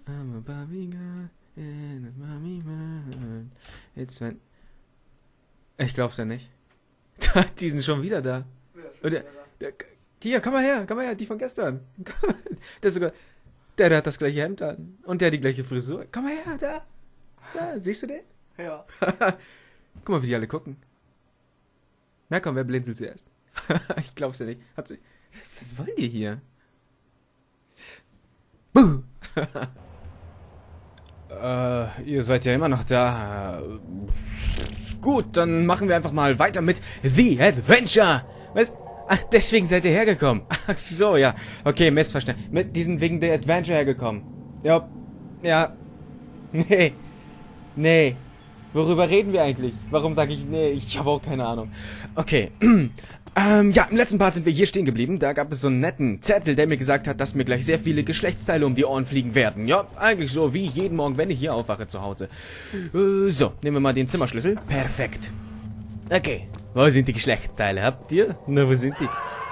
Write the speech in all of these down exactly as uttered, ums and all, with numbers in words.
I'm a Barbie girl in a Barbie world. It's fun. Ich glaub's ja nicht. Die sind schon wieder da. Und der, der, hier, komm mal her, komm mal her, die von gestern. Der, sogar, der, der hat das gleiche Hemd an. Und der hat die gleiche Frisur. Komm mal her, da. Da, siehst du den? Ja. Guck mal, wie die alle gucken. Na komm, wer blinzelt zuerst? Ich glaub's ja nicht. Hat sie, was, was wollen die hier? Buh. äh, ihr seid ja immer noch da. Gut, dann machen wir einfach mal weiter mit The Adventure. Was? Ach, deswegen seid ihr hergekommen. Ach so, ja. Okay, missverstanden. Mit diesen wegen The Adventure hergekommen. Ja. Ja. Nee. Nee. Worüber reden wir eigentlich? Warum sage ich nee? Ich habe auch keine Ahnung. Okay. ähm, ja, im letzten Part sind wir hier stehen geblieben. Da gab es so einen netten Zettel, der mir gesagt hat, dass mir gleich sehr viele Geschlechtsteile um die Ohren fliegen werden. Ja, eigentlich so wie jeden Morgen, wenn ich hier aufwache zu Hause. Äh, so, nehmen wir mal den Zimmerschlüssel. Perfekt. Okay. Wo sind die Geschlechtsteile? Habt ihr? Na, wo sind die?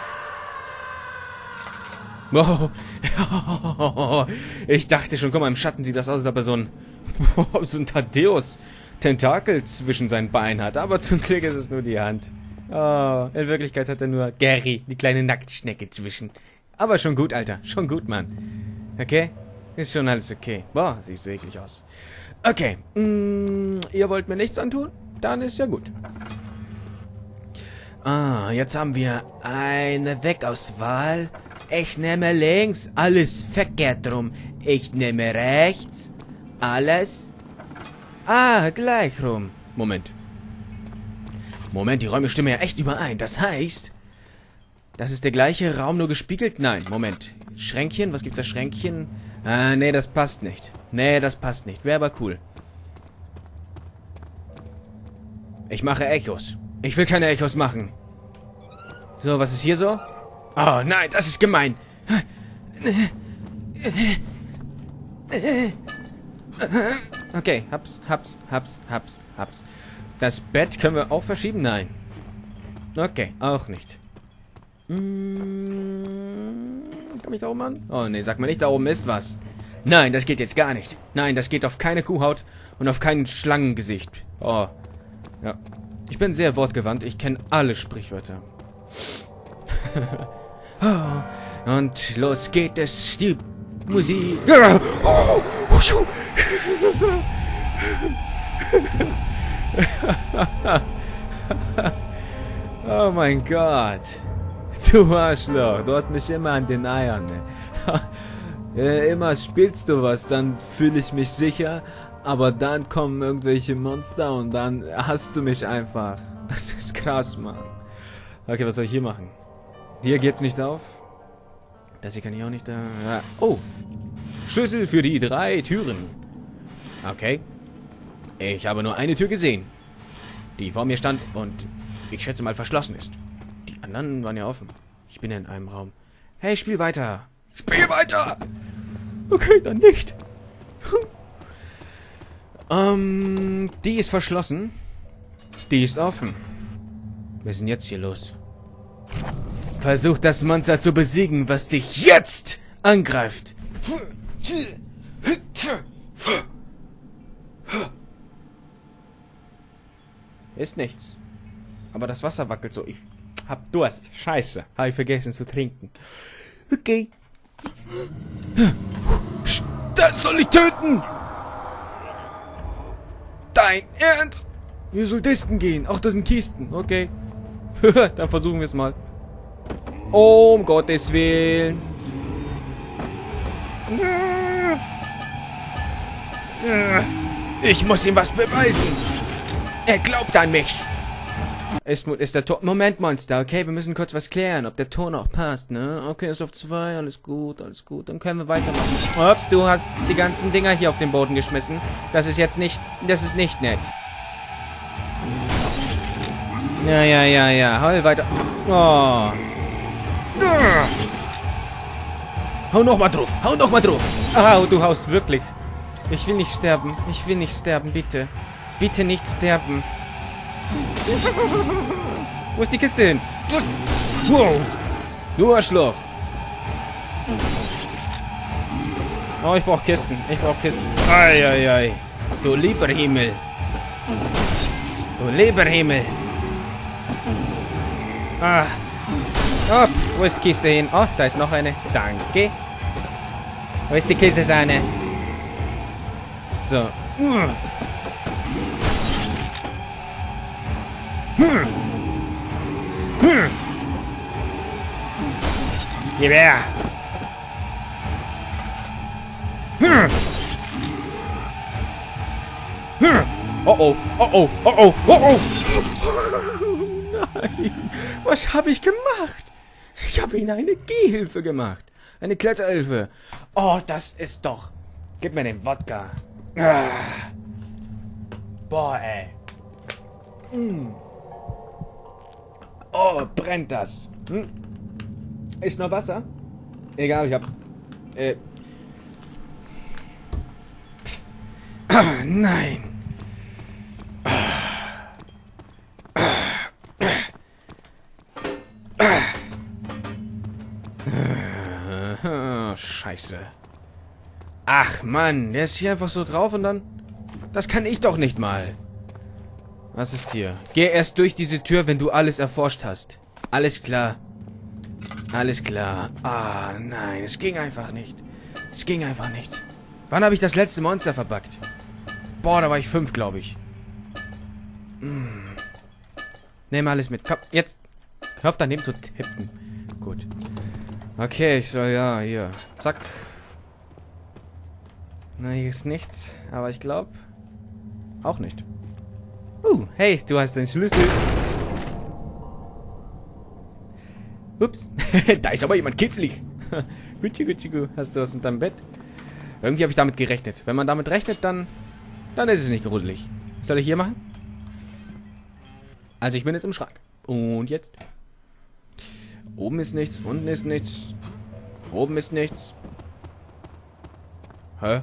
Oh. Ich dachte schon, guck mal, im Schatten sieht das aus, als ob er so ein, so ein Thaddeus Tentakel zwischen seinen Beinen hat. Aber zum Glück ist es nur die Hand. Oh, in Wirklichkeit hat er nur Gary, die kleine Nacktschnecke zwischen. Aber schon gut, Alter. Schon gut, Mann. Okay? Ist schon alles okay. Boah, siehst du eklig aus. Okay. Mm, ihr wollt mir nichts antun? Dann ist ja gut. Ah, jetzt haben wir eine Wegauswahl. Ich nehme links, alles verkehrt rum. Ich nehme rechts, alles. Ah, gleich rum. Moment. Moment, die Räume stimmen ja echt überein. Das heißt, das ist der gleiche Raum, nur gespiegelt? Nein, Moment. Schränkchen, was gibt das Schränkchen? Ah, nee, das passt nicht. Nee, das passt nicht. Wäre aber cool. Ich mache Echos. Ich will keine Echos machen. So, was ist hier so? Oh, nein, das ist gemein. Okay, haps, haps, haps, haps, haps. Das Bett können wir auch verschieben? Nein. Okay, auch nicht. Hm, komm ich da oben an? Oh, nee, sag mir nicht, da oben ist was. Nein, das geht jetzt gar nicht. Nein, das geht auf keine Kuhhaut und auf kein Schlangengesicht. Oh, ja. Ich bin sehr wortgewandt. Ich kenne alle Sprichwörter. Und los geht es, die Musik. Oh mein Gott. Du Arschloch, du hast mich immer an den Eiern. Ne? Immer spielst du was, dann fühle ich mich sicher. Aber dann kommen irgendwelche Monster und dann hast du mich einfach. Das ist krass, Mann. Okay, was soll ich hier machen? Hier geht's nicht auf. Das hier kann ich auch nicht da. Ja. Oh. Schlüssel für die drei Türen. Okay. Ich habe nur eine Tür gesehen. Die vor mir stand und ich schätze mal verschlossen ist. Die anderen waren ja offen. Ich bin in einem Raum. Hey, spiel weiter. Spiel weiter! Okay, dann nicht. Ähm, die ist verschlossen. Die ist offen. Was ist denn jetzt hier los? Versuch das Monster zu besiegen, was dich jetzt angreift. Ist nichts. Aber das Wasser wackelt so. Ich hab Durst. Scheiße. Habe ich vergessen zu trinken. Okay. Das soll ich töten! Dein Ernst? Wir Soldisten gehen. Ach, das sind Kisten. Okay. Dann versuchen wir es mal. Oh, um Gottes Willen. Ich muss ihm was beweisen. Er glaubt an mich. Ist, ist der Tor... Moment, Monster. Okay, wir müssen kurz was klären, ob der Ton noch passt, ne? Okay, ist auf zwei. Alles gut, alles gut. Dann können wir weitermachen. Ups, du hast die ganzen Dinger hier auf den Boden geschmissen. Das ist jetzt nicht... Das ist nicht nett. Ja, ja, ja, ja. Heul weiter. Oh. Hau noch mal drauf. Hau noch mal drauf. Au, du haust wirklich. Ich will nicht sterben. Ich will nicht sterben, bitte. Bitte nicht sterben. Wo ist die Kiste hin? Du, hast... wow. Du Arschloch. Oh, ich brauche Kisten. Ich brauche Kisten. Ei, ei, ei. Du lieber Himmel. Du lieber Himmel. Ah. Oh, wo ist die Kiste hin? Oh, da ist noch eine. Danke. Wo ist die Käsesahne? So. Hm. Hm. Hm. Gib her. Hm. Hm. Oh oh, oh oh, oh oh, oh oh. Nein, was habe ich gemacht? Ich habe ihnen eine Gehhilfe gemacht. Eine Kletterhilfe. Oh, das ist doch... Gib mir den Wodka. Ah. Boah, ey. Mm. Oh, brennt das. Hm? Ist noch Wasser? Egal, ich hab... Äh... Ah, nein. Scheiße. Ach Mann, der ist hier einfach so drauf und dann... Das kann ich doch nicht mal. Was ist hier? Geh erst durch diese Tür, wenn du alles erforscht hast. Alles klar. Alles klar. Ah, nein, es ging einfach nicht. Es ging einfach nicht. Wann habe ich das letzte Monster verbuggt? Boah, da war ich fünf, glaube ich. Hm. Nehm alles mit. Komm, jetzt. Hör auf daneben zu tippen. Gut. Okay, ich soll ja hier. Zack. Na, hier ist nichts. Aber ich glaube... Auch nicht. Uh, hey, du hast den Schlüssel. Ups. Da ist aber jemand kitzlig. Gutschi, gutschi, gu. Hast du was in deinem Bett? Irgendwie habe ich damit gerechnet. Wenn man damit rechnet, dann... Dann ist es nicht gruselig. Was soll ich hier machen? Also ich bin jetzt im Schrank. Und jetzt? Oben ist nichts, unten ist nichts. Oben ist nichts. Hä?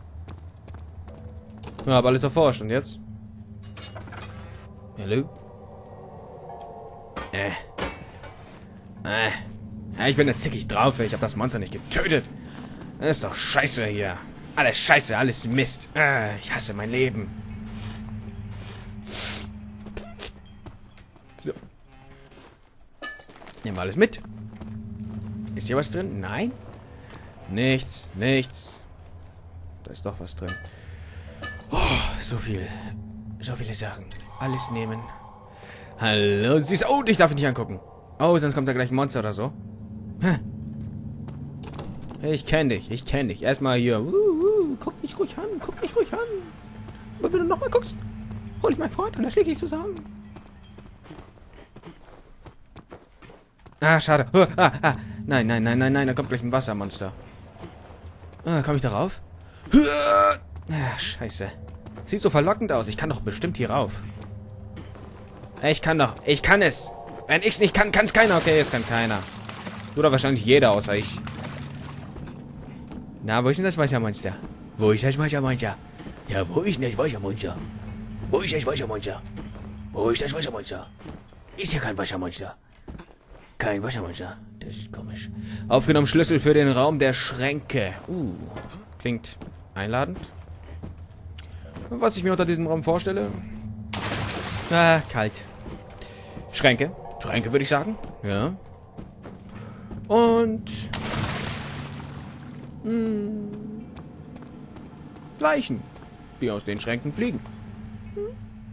Ja, hab alles erforscht. Und jetzt? Hallo? Äh. Äh. Ja, ich bin da zickig drauf, ey. Ich hab das Monster nicht getötet. Das ist doch scheiße hier. Alles scheiße, alles Mist. Äh, ich hasse mein Leben. So. Nehmen wir alles mit. Ist hier was drin? Nein. Nichts, nichts. Da ist doch was drin. Oh, so viel. So viele Sachen. Alles nehmen. Hallo, süß. Oh, ich darf ihn nicht angucken. Oh, sonst kommt da gleich ein Monster oder so. Hä? Ich kenn dich, ich kenn dich. Erstmal hier. Uh, uh, guck mich ruhig an, guck mich ruhig an. Aber wenn du nochmal guckst, hol ich meinen Freund und dann schläge ich zusammen. Ah, schade. Uh, ah, ah. Nein, nein, nein, nein, nein, da kommt gleich ein Wassermonster. Ah, komm ich darauf? Ah, scheiße. Sieht so verlockend aus. Ich kann doch bestimmt hier rauf. Ich kann doch. Ich kann es. Wenn ich es nicht kann, kann es keiner. Okay, es kann keiner. Oder wahrscheinlich jeder außer ich. Na, wo ist denn das Wassermonster? Wo ist das Wassermonster? Ja, wo ist denn das Wassermonster? Wo ist das Wassermonster? Wo ist das Wassermonster? Ist ja kein Wassermonster. Kein Wassermonster. Das ist komisch. Aufgenommen Schlüssel für den Raum der Schränke. Uh, klingt einladend. Was ich mir unter diesem Raum vorstelle? Ah, kalt. Schränke. Schränke würde ich sagen. Ja. Und... Hm, Leichen, die aus den Schränken fliegen. Hm.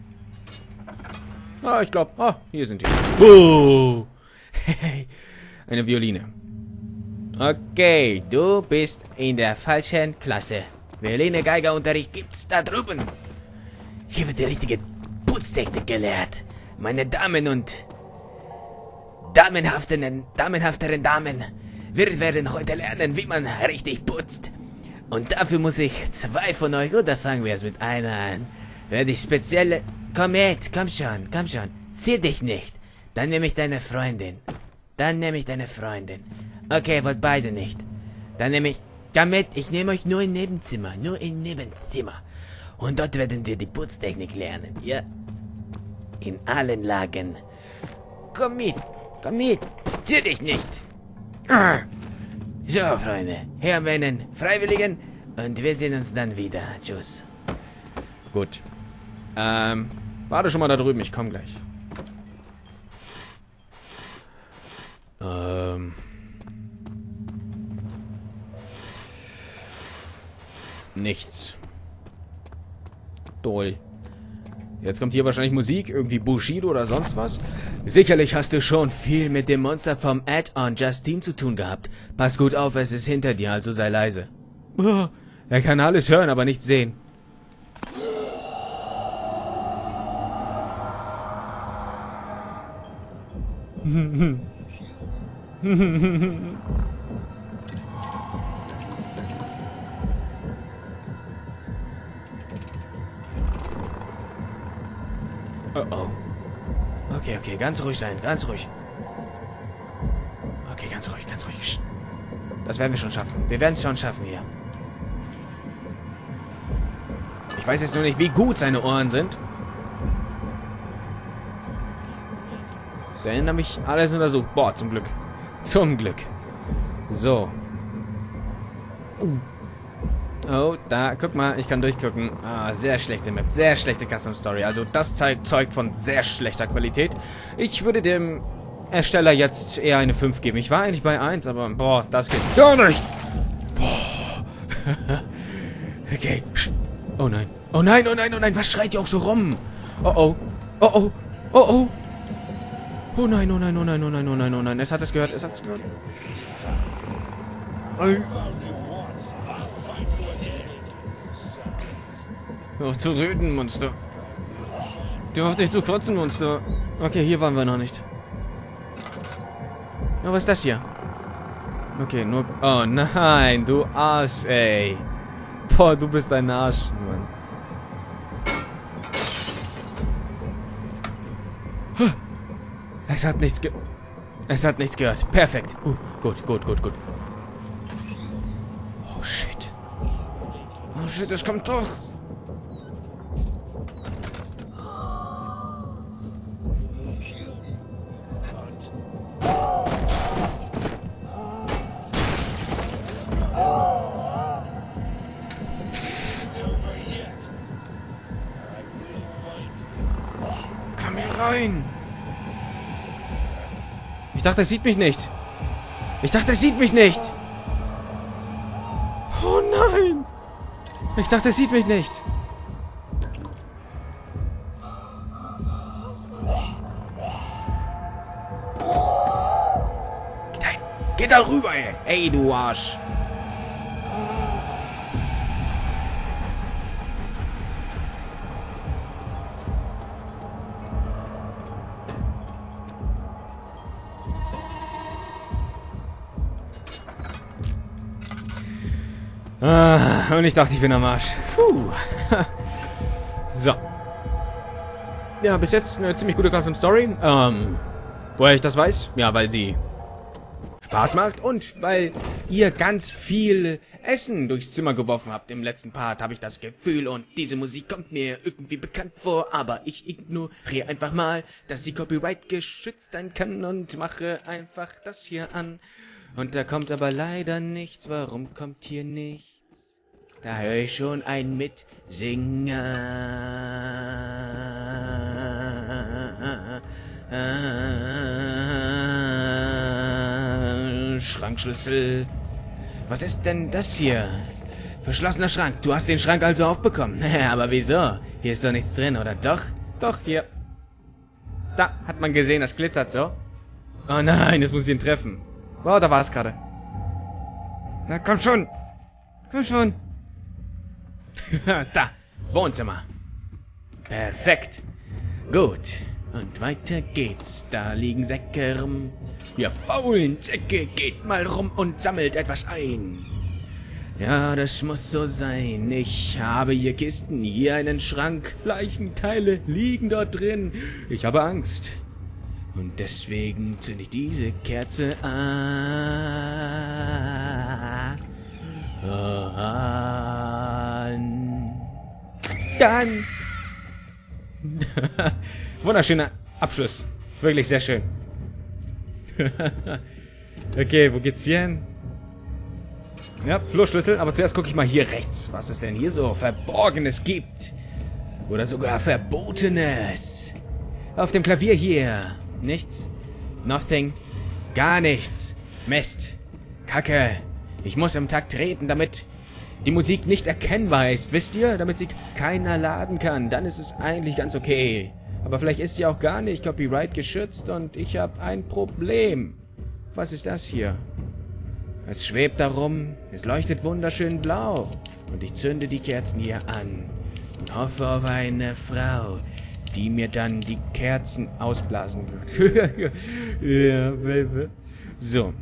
Ah, ich glaube... Ah, hier sind die. Oh. Hey, eine Violine. Okay, du bist in der falschen Klasse. Violine, Geigerunterricht gibt's da drüben. Hier wird die richtige Putztechnik gelehrt. Meine Damen und damenhafteren, damenhafteren Damen, wir werden heute lernen, wie man richtig putzt. Und dafür muss ich zwei von euch, oder fangen wir es mit einer an, werde ich spezielle... Komm mit, komm schon, komm schon. Zieh dich nicht. Dann nehme ich deine Freundin. Dann nehme ich deine Freundin. Okay, wollt beide nicht. Dann nehme ich... Komm mit, ich nehme euch nur in Nebenzimmer. Nur in Nebenzimmer. Und dort werden wir die Putztechnik lernen. Ja. In allen Lagen. Komm mit, komm mit. Zieh dich nicht. So, Freunde. Hier haben wir einen Freiwilligen Und wir sehen uns dann wieder. Tschüss. Gut. Ähm, warte schon mal da drüben, ich komme gleich. Ähm. Nichts. Toll. Jetzt kommt hier wahrscheinlich Musik, irgendwie Bushido oder sonst was. Sicherlich hast du schon viel mit dem Monster vom Add-on Justine zu tun gehabt. Pass gut auf, es ist hinter dir, also sei leise. Er kann alles hören, aber nichts sehen. Oh oh. Okay, okay, ganz ruhig sein, ganz ruhig. Okay, ganz ruhig, ganz ruhig. Das werden wir schon schaffen. Wir werden es schon schaffen hier. Ich weiß jetzt nur nicht, wie gut seine Ohren sind. Ich erinnere mich, alles untersucht. Boah, zum Glück. Zum Glück. So. Oh, da, guck mal, ich kann durchgucken. Ah, sehr schlechte Map, sehr schlechte Custom Story. Also das zeigt, zeugt von sehr schlechter Qualität. Ich würde dem Ersteller jetzt eher eine fünf geben. Ich war eigentlich bei eins, aber boah, das geht gar nicht. Boah. Okay. Oh nein. Oh nein, oh nein, oh nein, was schreit ihr auch so rum? Oh oh. Oh oh. Oh oh. Oh nein, oh nein, oh nein, oh nein, oh nein, oh nein. Es hat es gehört, es hat es gehört. Hör auf zu rüden, Monster. Hör auf dich zu kotzen, Monster. Okay, hier waren wir noch nicht. Oh, was ist das hier? Okay, nur... Oh nein, du Arsch, ey. Boah, du bist ein Arsch, Mann. Es hat nichts ge... Es hat nichts gehört. Perfekt. Uh, gut, gut, gut, gut. Oh, shit. Oh, shit, es kommt doch. Komm hier rein. Ich dachte, er sieht mich nicht. Ich dachte, er sieht mich nicht. Oh nein. Ich dachte, er sieht mich nicht. Geh da hin. Geh da rüber, ey. Ey, du Arsch. Ah, und ich dachte, ich bin am Arsch. Puh. So. Ja, bis jetzt eine ziemlich gute Custom Story. Ähm, woher ich das weiß? Ja, weil sie Spaß macht und weil ihr ganz viel Essen durchs Zimmer geworfen habt. Im letzten Part habe ich das Gefühl und diese Musik kommt mir irgendwie bekannt vor, aber ich ignoriere einfach mal, dass sie Copyright geschützt sein kann und mache einfach das hier an. Und da kommt aber leider nichts. Warum kommt hier nichts? Da höre ich schon ein Mitsinger. Schrankschlüssel. Was ist denn das hier? Verschlossener Schrank. Du hast den Schrank also aufbekommen. Aber wieso? Hier ist doch nichts drin, oder doch? Doch, hier. Da hat man gesehen, das glitzert so. Oh nein, jetzt muss ich ihn treffen. Oh, da war es gerade. Na, komm schon. Komm schon. Da, Wohnzimmer. Perfekt. Gut. Und weiter geht's. Da liegen Säcke rum. Ihr faulen Säcke, geht mal rum und sammelt etwas ein. Ja, das muss so sein. Ich habe hier Kisten, hier einen Schrank. Leichenteile liegen dort drin. Ich habe Angst. Und deswegen zünde ich diese Kerze an. Dann. Wunderschöner Abschluss. Wirklich sehr schön. Okay, wo geht's hier hin? Ja, Flurschlüssel, aber zuerst gucke ich mal hier rechts, was es denn hier so Verborgenes gibt. Oder sogar Verbotenes. Auf dem Klavier hier. Nichts. Nothing. Gar nichts. Mist. Kacke. Ich muss im Takt treten, damit die Musik nicht erkennbar ist, wisst ihr? Damit sie keiner laden kann. Dann ist es eigentlich ganz okay. Aber vielleicht ist sie auch gar nicht Copyright geschützt und ich habe ein Problem. Was ist das hier? Es schwebt darum, es leuchtet wunderschön blau. Und ich zünde die Kerzen hier an. Und hoffe auf eine Frau, die mir dann die Kerzen ausblasen wird. Ja, Baby. So.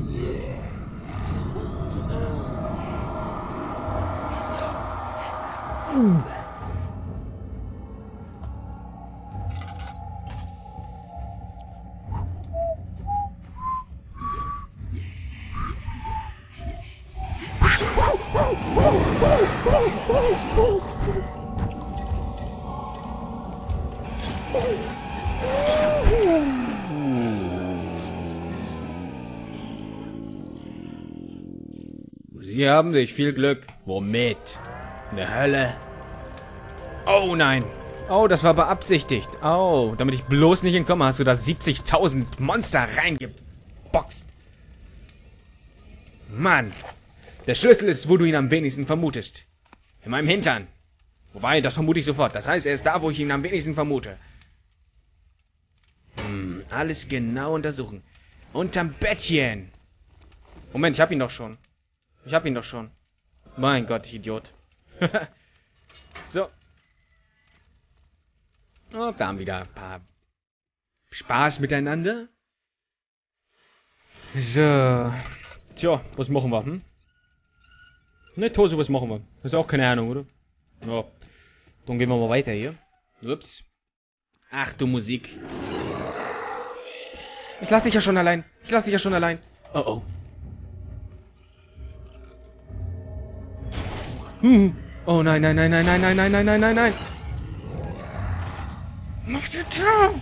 Sie haben sich viel Glück. Womit? In der Hölle? Oh nein. Oh, das war beabsichtigt. Oh, damit ich bloß nicht entkomme, hast du da siebzigtausend Monster reingeboxt. Mann. Der Schlüssel ist, wo du ihn am wenigsten vermutest. In meinem Hintern. Wobei, das vermute ich sofort. Das heißt, er ist da, wo ich ihn am wenigsten vermute. Hm, alles genau untersuchen. Unterm Bettchen. Moment, ich hab ihn doch schon. Ich hab ihn doch schon. Mein Gott, ich Idiot. So. Oh, da haben wir wieder ein paar Spaß miteinander. So. Tja, was machen wir, hm? Ne, Tose, was machen wir? Das ist auch keine Ahnung, oder? Ja. Dann gehen wir mal weiter hier. Ups. Ach du Musik. Ich lass dich ja schon allein. Ich lass dich ja schon allein. Oh oh. Hm. Oh nein, nein, nein, nein, nein, nein, nein, nein, nein, nein, nein. Mach die Tür.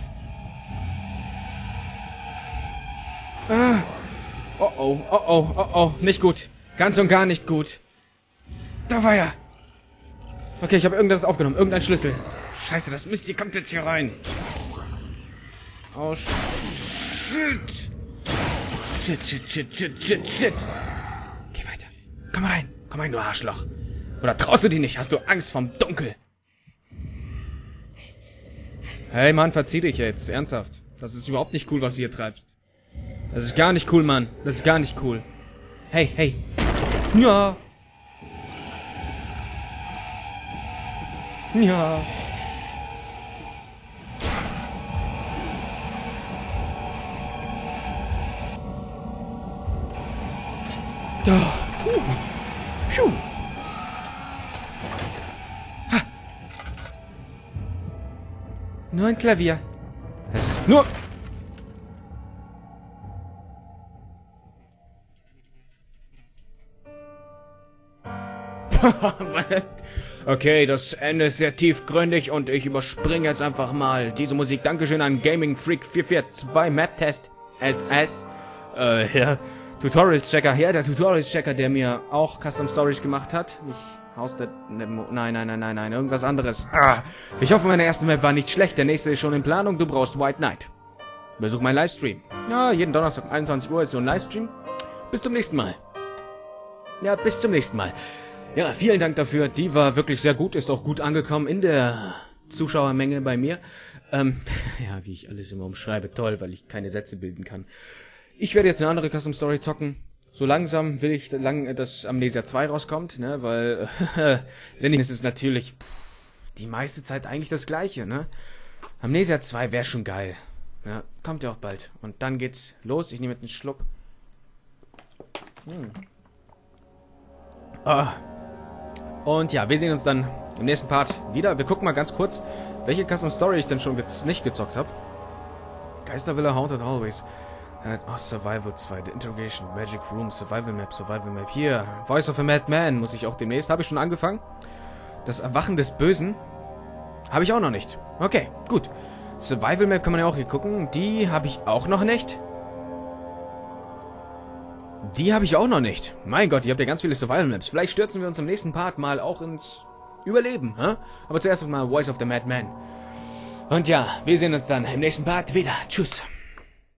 Ah. Oh oh, oh oh, oh oh. Nicht gut. Ganz und gar nicht gut. Da war er. Okay, ich habe irgendwas aufgenommen. Irgendein Schlüssel. Scheiße, das Mist, die kommt jetzt hier rein. Oh, shit. Shit, shit, shit, shit, shit, shit. Geh weiter. Komm rein. Komm rein, du Arschloch. Oder traust du dich nicht? Hast du Angst vom Dunkel? Hey, Mann, verzieh dich jetzt. Ernsthaft. Das ist überhaupt nicht cool, was du hier treibst. Das ist gar nicht cool, Mann. Das ist gar nicht cool. Hey, hey. Ja. Ja. Da. Puh. Puh. Ha. Nur ein Klavier. Das ist nur... Okay, das Ende ist sehr tiefgründig und ich überspringe jetzt einfach mal diese Musik. Dankeschön an Gaming Freak vier vier zwei Map Test S S. Äh, ja. Tutorials Checker. Ja, der Tutorials Checker, der mir auch Custom Stories gemacht hat. Nicht Haus der... Nein, nein, nein, nein, nein. Irgendwas anderes. Ah, ich hoffe, meine erste Map war nicht schlecht. Der nächste ist schon in Planung. Du brauchst White Knight. Besuch meinen Livestream. Ja, jeden Donnerstag um einundzwanzig Uhr ist so ein Livestream. Bis zum nächsten Mal. Ja, bis zum nächsten Mal. Ja, vielen Dank dafür. Die war wirklich sehr gut. Ist auch gut angekommen in der Zuschauermenge bei mir. Ähm, ja, wie ich alles immer umschreibe. Toll, weil ich keine Sätze bilden kann. Ich werde jetzt eine andere Custom Story zocken. So langsam will ich, lang, dass Amnesia zwei rauskommt, ne, weil, wenn ich, es ist natürlich pff, die meiste Zeit eigentlich das Gleiche, ne. Amnesia zwei wäre schon geil. Ja, kommt ja auch bald. Und dann geht's los. Ich nehme jetzt einen Schluck. Hm. Ah. Und ja, wir sehen uns dann im nächsten Part wieder. Wir gucken mal ganz kurz, welche Custom Story ich denn schon gez nicht gezockt habe. Geistervilla Haunted Always. Oh, Survival zwei, The Interrogation, Magic Room, Survival Map, Survival Map. Hier, Voice of a Madman muss ich auch demnächst. Habe ich schon angefangen. Das Erwachen des Bösen habe ich auch noch nicht. Okay, gut. Survival Map kann man ja auch hier gucken. Die habe ich auch noch nicht. Die habe ich auch noch nicht. Mein Gott, ihr habt ja ganz viele Survival-Maps. Vielleicht stürzen wir uns im nächsten Part mal auch ins Überleben, hä? Aber zuerst mal Voice of the Madman. Und ja, wir sehen uns dann im nächsten Part wieder. Tschüss.